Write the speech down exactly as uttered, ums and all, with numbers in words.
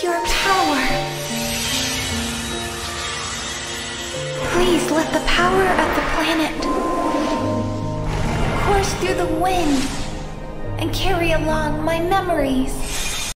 your power. Please let the power of the planet course through the wind and carry along my memories.